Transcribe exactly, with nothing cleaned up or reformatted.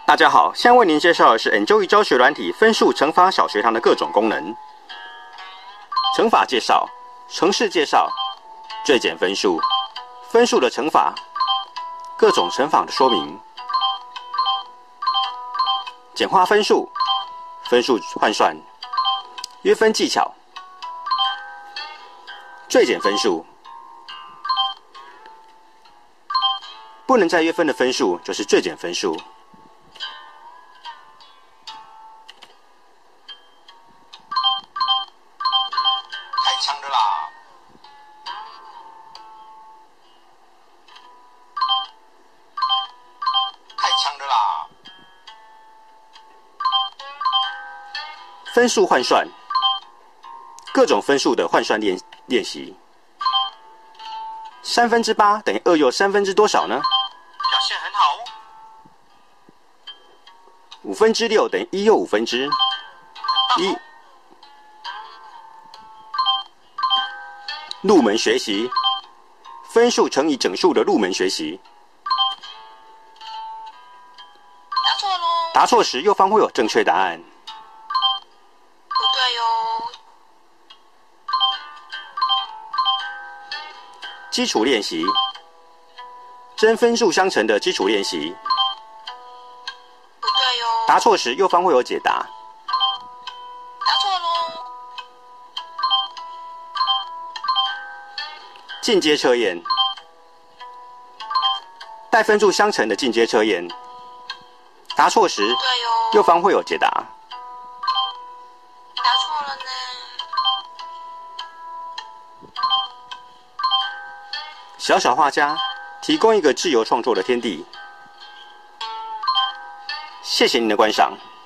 大家好，现在为您介绍的是 Enjoy 教学软体分数乘法小学堂的各种功能。乘法介绍、程式介绍、最简分数、分数的乘法、各种乘法的说明、简化分数、分数换算、约分技巧、最简分数。不能再约分的分数就是最简分数。 太强了啦！太强了啦！ 分数换算，各种分数的换算练练习。三分之八等于二又三分之多少呢？ 表现很好哦。 五分之六等于一又五分之一。入门学习，分数乘以整数的入门学习。 答错喽！ 答错时，右方会有正确答案。 不对哟。 基础练习，真分数相乘的基础练习。 不对哟。 答错时，右方会有解答。 答错喽！ 进阶测验，带分数相乘的进阶测验。答错时， 对哟。 右方会有解答。 答错了呢。 小小画家提供一个自由创作的天地。谢谢您的观赏。